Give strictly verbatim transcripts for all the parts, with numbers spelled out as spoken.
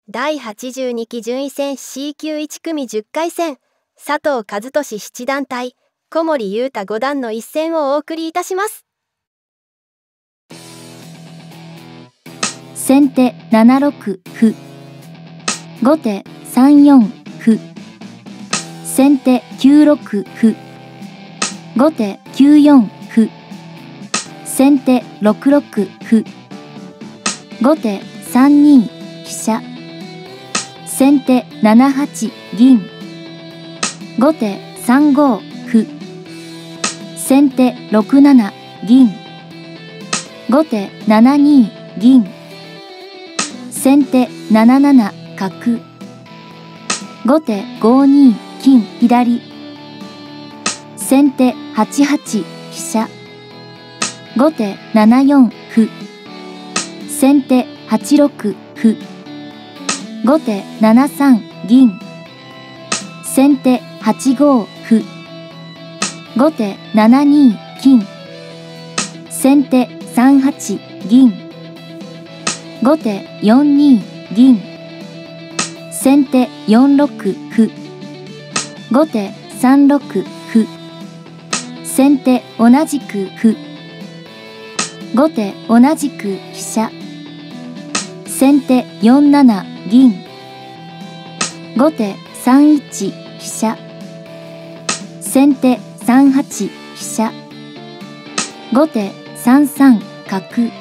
だいはちじゅうにき順位戦 シーきゅういち 組じゅっかい戦、佐藤和俊七段対小森裕太五段の一戦をお送りいたします。 先手ななろく歩、後手さんよん歩、先手きゅうろく歩、後手きゅうよん歩、先手ろくろく歩、後手さんに飛車、先手ななはち銀、後手さんご歩、先手ろくなな銀、後手ななに銀、先手なななな角、後手ごに金左、先手はちはち飛車、後手ななよん歩、先手はちろく歩、後手ななさん銀、先手はちご歩、後手ななに金、先手さんはち銀、後手よんに銀、先手よんろく歩、後手さんろく歩、先手同じく歩、後手同じく飛車、先手よんなな銀、後手さんいち飛車、先手さんはち飛車、後手さんさん角、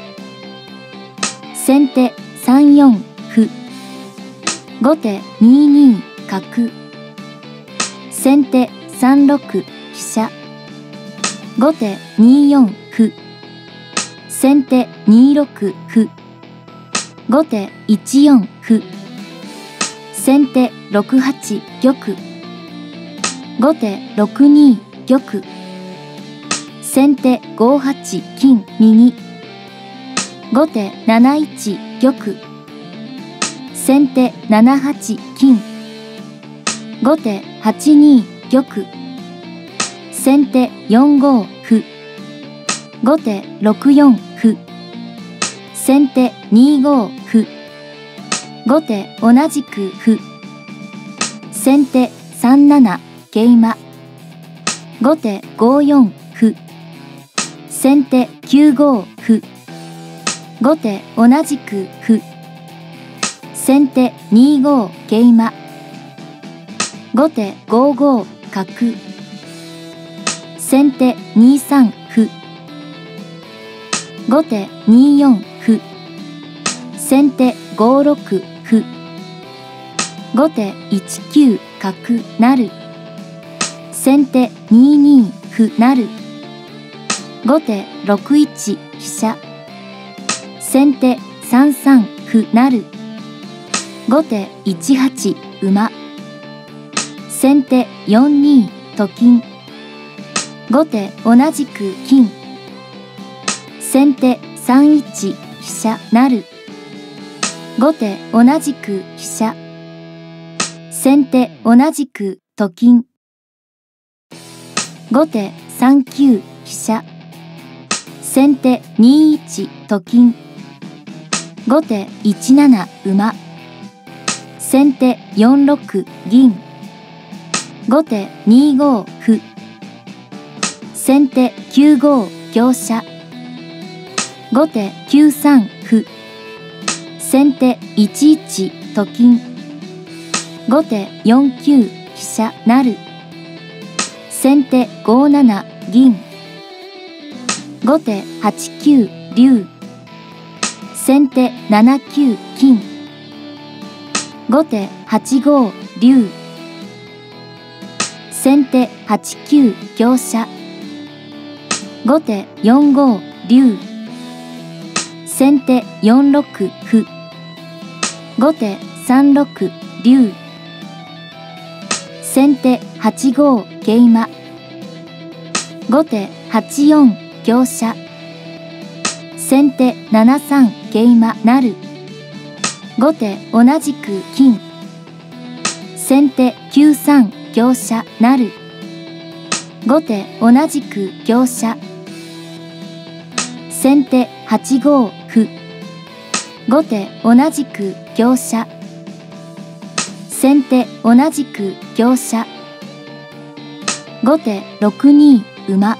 先手さんよん歩、後手にに角、先手さんろく飛車、後手によん歩、先手にろく歩、後手いちよん歩、先手ろくはち玉、後手ろくに玉、先手ごはち金右、後手なないち玉、先手ななはち金、後手はちに玉、先手よんご歩、後手ろくよん歩、先手にご歩、後手同じく歩、先手さんなな桂馬、後手ごよん歩、先手きゅうご歩、後手同じく歩、先手にご桂馬、後手ごご角、先手にさん歩、後手によん歩、先手ごろく歩、後手いちきゅう角成、先手にに歩成、後手ろくいち飛車、先手さんさん歩成、後手いちはち馬、先手よんにと金、後手同じく金、先手さんいち飛車成、後手同じく飛車、先手同じくと金、後手さんきゅう飛車、先手にいちと金、後手いちなな馬、先手よんろく銀、後手にご歩、先手きゅうご香車、後手きゅうさん歩、先手いちいちと金、後手よんきゅう飛車成、先手ごなな銀、後手はちきゅう竜、先手ななきゅう金、後手はちご竜、先手はちきゅう香車、後手よんご竜、先手よんろく歩、後手さんろく竜、先手はちご桂馬、後手はちよん香車、先手ななさん桂馬成、後手同じく金、先手きゅうさん香車成、後手同じく香車、先手はちご歩、後手同じく香車、 先手同じく香車。後手ろくに馬。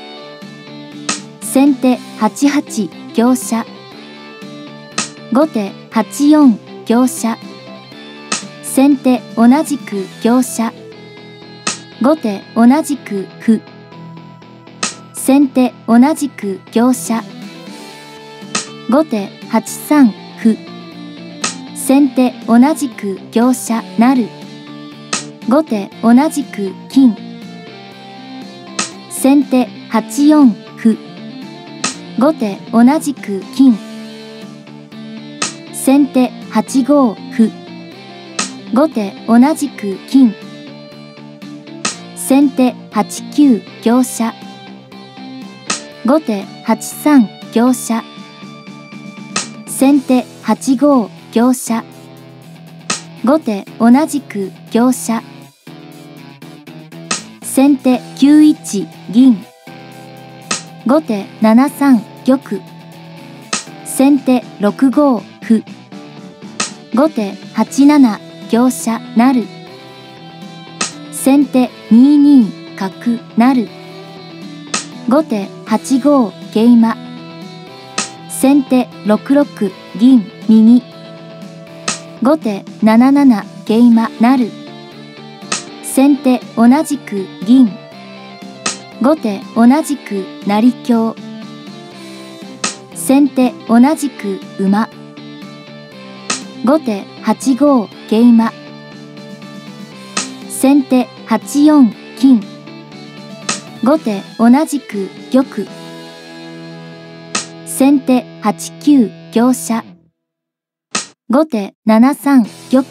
先手はちはち香車。後手はちよん香車。先手同じく香車。後手同じく歩。先手同じく香車。後手はちさん歩。先手同じく香車成。後手同じく金。先手はちよん歩。後手同じく金。先手はちご歩。後手同じく金。先手はちきゅう香車。後手はちさん香車。先手はちご香車。後手同じく香車。先手きゅういち銀。後手ななさん玉。先手ろくご歩。後手はちなな香車成。先手にに角成。後手はちご桂馬。先手ろくろく銀右。後手なななな桂馬成。先手同じく銀。後手同じく成香。先手同じく馬。後手はちご桂馬。先手はちよん金。後手同じく玉。先手はちきゅう香車。後手ななさん玉。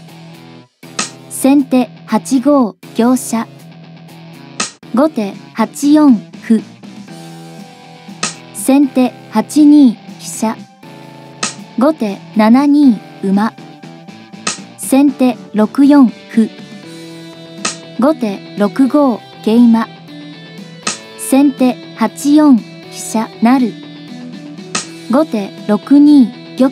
先手はちご香車。後手はちよん歩。先手はちに飛車。後手ななに馬。先手ろくよん歩。後手ろくご桂馬。先手はちよん飛車成。後手ろくに玉。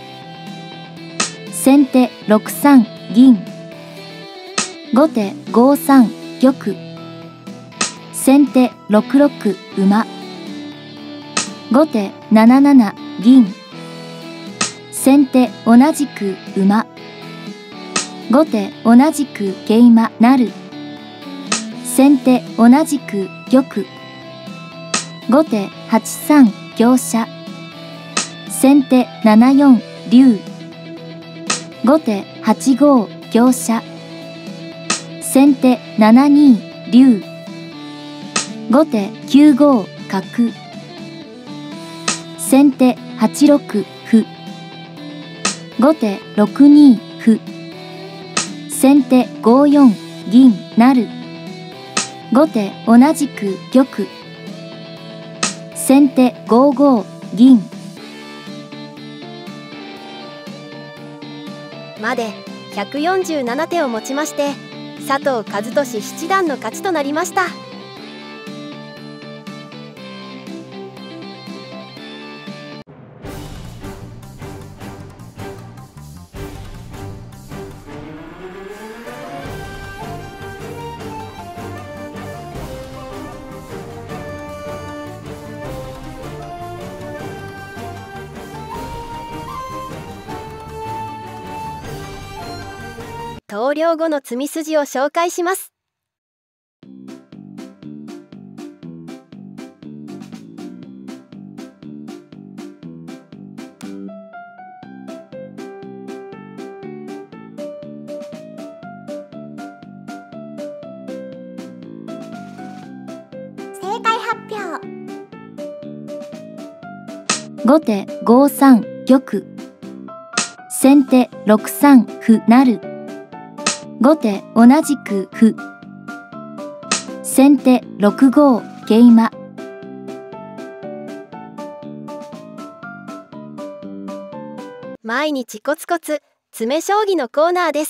先手ろくさん銀。後手ごさん玉。先手ろくろく馬。後手なななな銀。先手同じく馬。後手同じく桂馬成。先手同じく玉。後手はちさん香車。先手ななよん竜。後手はちご香車。先手ななに竜。後手きゅうご角。先手はちろく歩。後手ろくに歩。先手ごよん銀成。後手同じく玉。先手ごご銀。 までひゃくよんじゅうなな手をもちまして佐藤和俊七段の勝ちとなりました。投了後の詰み筋を紹介します。 正解発表。 後手ごさん玉。先手ろくさん歩成。後手同じく歩。先手ろくご桂馬。 毎日コツコツ詰め将棋のコーナーです。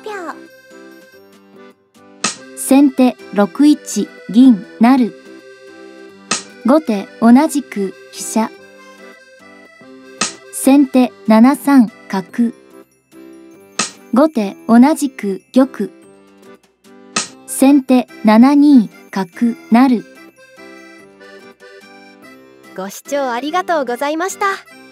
秒。 先手ろくいち銀成。後手同じく飛車。先手ななさん角。後手同じく玉。先手ななに角成。 ご視聴ありがとうございました。